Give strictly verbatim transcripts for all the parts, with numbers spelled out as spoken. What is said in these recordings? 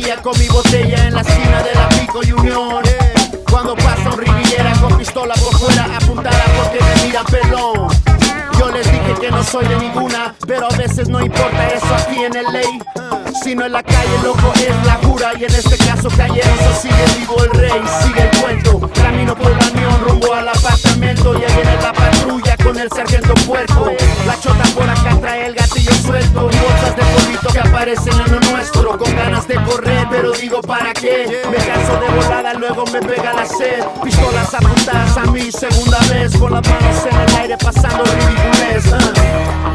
día con mi botella en la esquina de la Pico Unión. Cuando pasa un riguillera con pistola por fuera apuntada porque me miran pelón. Yo les dije que no soy de ninguna, pero a veces no importa eso aquí en el ley. Si no en la calle, loco, es la jura. Y en este caso calleroso sigue vivo el rey, sigue el cuento. Camino por la unión rumbo al apartamento. Ya viene la patrulla con el sargento puerco. La chota por acá trae el gatillo suelto y bolsas de polvito que aparecen en lo nuestro. Con ganas de correr, pero digo ¿para qué? Me canso de volada, luego me pega la sed. Pistolas apuntadas a mí, segunda vez. Con las manos en el aire pasando ridiculez. uh.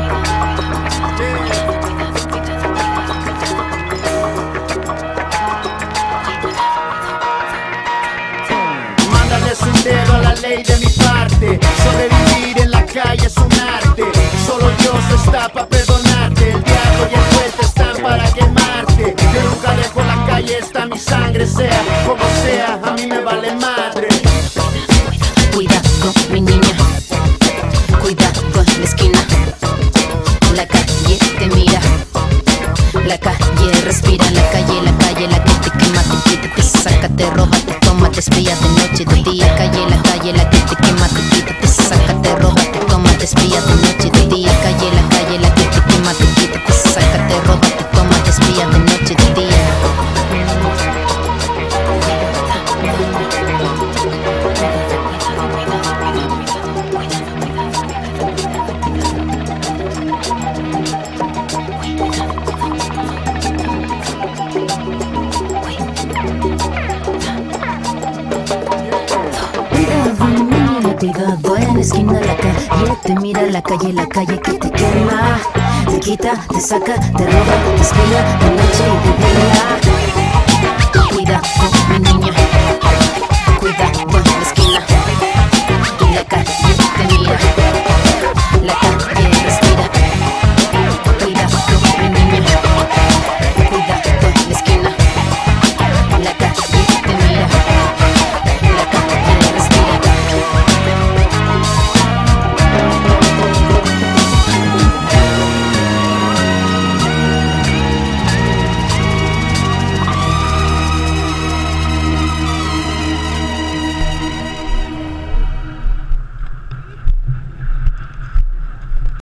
Mándales un dedo a la ley de mi parte. Sobrevivir en la calle es un arte. Solo Dios está para perdonarte. El diablo y el juez están para quemarte. Yo nunca dejo la calle, está mi sangre. Sea como sea, a mí me vale madre. Cuidado, mi niña, cuidado en la esquina. La calle te mira, la calle respira. La calle, la calle, la que te quema, te quita, te saca, te roba, te toma, te espía de noche, de día. Calle, la calle, la que te quema, te quita, te saca, te roba, te toma, te espía de noche, de día. Calle, la calle, la que te quema, te quita, te saca, te roba, te toma, te espía de noche, de día. Cuidado en la esquina, la calle te mira, la calle, la calle que te quema, te quita, te saca, te roba, te espía de noche y de día.